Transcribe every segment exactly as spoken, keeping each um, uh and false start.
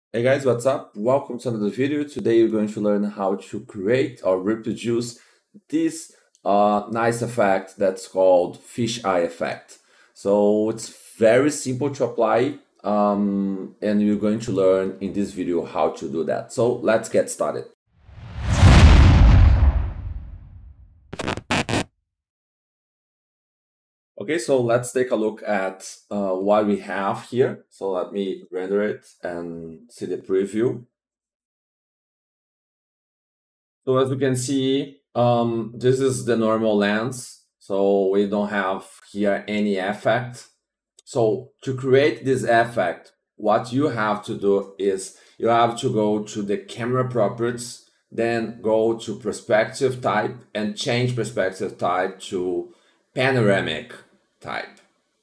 Hey guys, what's up? Welcome to another video. Today you're going to learn how to create or reproduce this uh, nice effect that's called fisheye effect. So it's very simple to apply um, and you're going to learn in this video how to do that. So let's get started. Okay, so let's take a look at uh, what we have here. So let me render it and see the preview. So as you can see, um, this is the normal lens. So we don't have here any effect. So to create this effect, what you have to do is you have to go to the camera properties, then go to perspective type and change perspective type to panoramic type.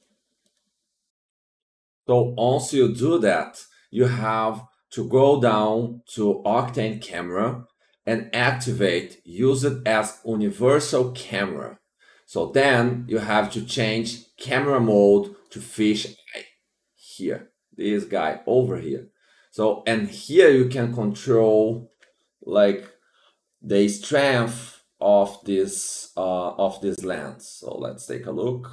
So once you do that, you have to go down to Octane camera and activate, use it as universal camera. So then you have to change camera mode to fisheye here, this guy over here. So, and here you can control like the strength of this, uh, of this lens. So let's take a look.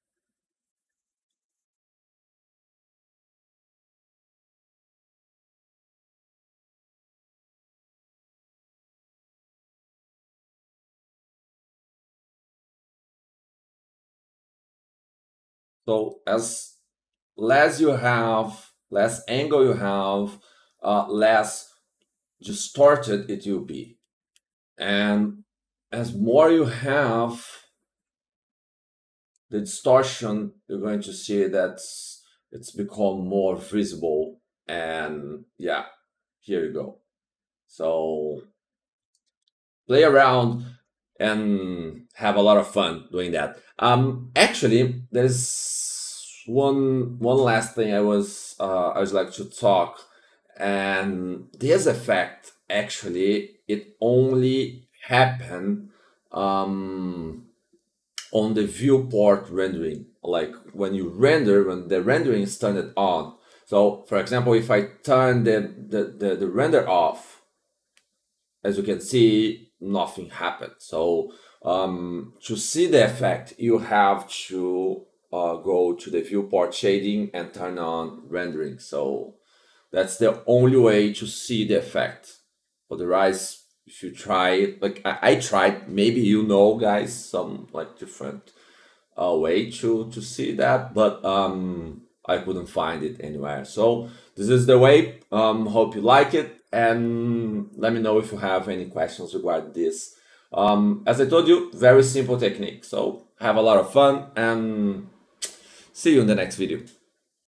So as less you have, less angle you have, uh, less distorted it will be. And as more you have the distortion, you're going to see that it's become more visible. And yeah, here you go. So play around and have a lot of fun doing that. Um, actually, there's one one last thing I was uh, I would like to talk, and this effect actually it only happened um, on the viewport rendering, like when you render when the rendering is turned on. So, for example, if I turn the the, the, the render off, as you can see, nothing happened. So um, to see the effect, you have to uh, go to the viewport shading and turn on rendering. So that's the only way to see the effect. Otherwise, if you try it, like I, I tried, maybe you know, guys, some like different uh, way to to see that, but um, I couldn't find it anywhere. So this is the way. Um, hope you like it, and let me know if you have any questions regarding this. Um, as I told you, very simple technique. So have a lot of fun and see you in the next video.